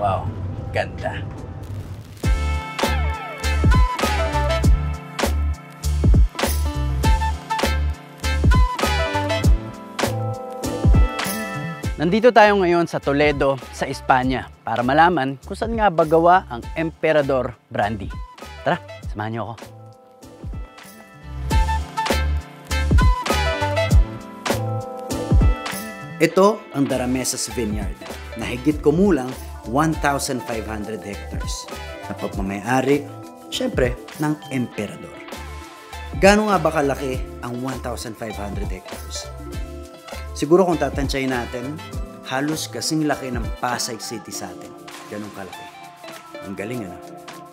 Wow, ganda. Nandito tayo ngayon sa Toledo, sa Espanya, para malaman kung saan nga ba gawa ang Emperador Brandy. Tara, samahan niyo ako. Ito ang Daramesas Vineyard, na higit kumulang 1,500 hectares, na pagmamayari, syempre, ng Emperador. Gaano nga ba kalaki ang 1,500 hectares? Siguro kung tatansyahin natin, halos kasing laki ng Pasay City sa atin. Ganun kalaki. Ang galing, ano?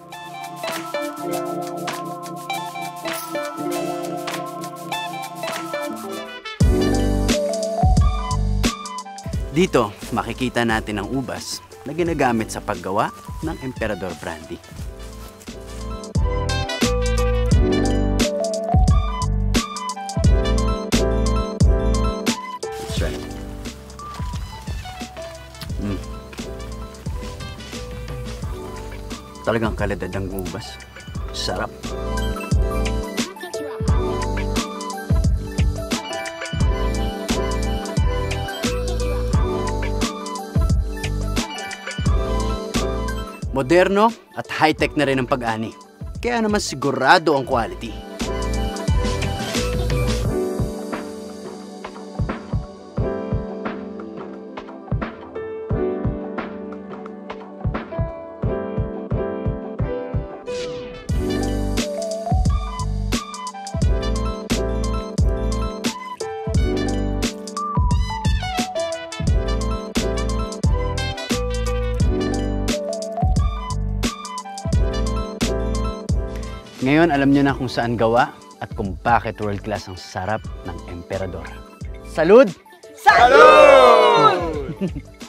Dito, makikita natin ang ubas na ginagamit sa paggawa ng Emperador Brandy. Talagang kalidad ang ubas. Sarap. Moderno at high-tech na rin ang pag-ani. Kaya naman sigurado ang quality. Ngayon, alam nyo na kung saan gawa at kung bakit world class ang sarap ng Emperador. Salud! Salud!